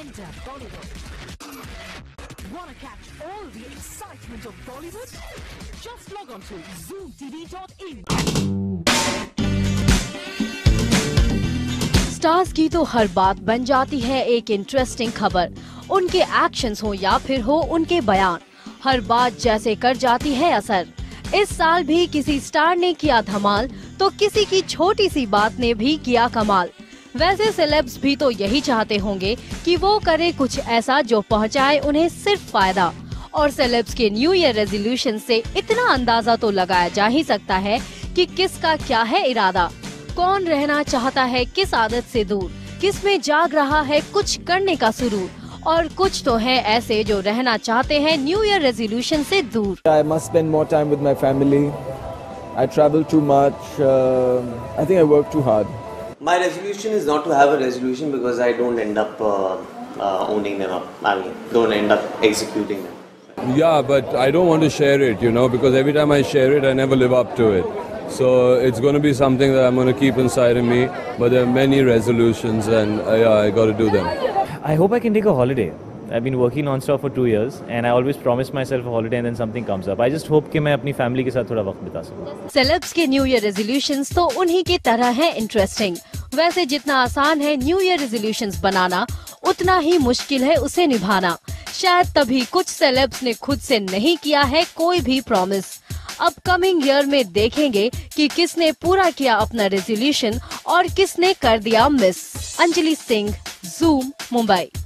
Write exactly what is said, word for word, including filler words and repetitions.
Enter Bollywood. Wanna catch all the excitement of Bollywood? Just log on to zoom t v dot in. Stars की तो हर बात बन जाती है एक इंटरेस्टिंग खबर। उनके एक्शंस हो या फिर हो उनके बयान, हर बात जैसे कर जाती है असर। इस साल भी किसी स्टार ने किया धमाल तो किसी की छोटी सी बात ने भी किया कमाल। वैसे सेलेब्स भी तो यही चाहते होंगे कि वो करे कुछ ऐसा जो पहुंचाए उन्हें सिर्फ फायदा। और सेलेब्स के न्यू ईयर रेजोल्यूशन से इतना अंदाजा तो लगाया जा ही सकता है कि किसका क्या है इरादा। कौन रहना चाहता है किस आदत से दूर, किस में जाग रहा है कुछ करने का सुरूर, और कुछ तो है ऐसे जो रहना चाहते हैं न्यू ईयर रेजोल्यूशन से दूर। I must spend more time with my family. I travel too much. Uh, I think I work too hard. My resolution is not to have a resolution because I don't end up uh, uh, owning them up. I mean, don't end up executing them. Yeah, but I don't want to share it, you know, because every time I share it, I never live up to it. So it's going to be something that I'm going to keep inside of me. But there are many resolutions, and uh, yeah, I got to do them. I hope I can take a holiday. I've been working non-stop for two years, and I always promise myself a holiday, and then something comes up. I just hope कि मैं अपनी family के साथ थोड़ा वक्त बिता सकूं। Celebs के न्यू ईयर रेजोल्यूशंस तो उन्हीं की तरह हैं इंटरेस्टिंग। वैसे जितना आसान है न्यू ईयर रेजोल्यूशंस बनाना, उतना ही मुश्किल है उसे निभाना। शायद तभी कुछ सेलेब्स ने खुद से नहीं किया है कोई भी प्रॉमिस। अब कमिंग ईयर में देखेंगे कि किसने पूरा किया अपना रेजोल्यूशन और किसने कर दिया मिस। अंजलि सिंह, ज़ूम, मुंबई।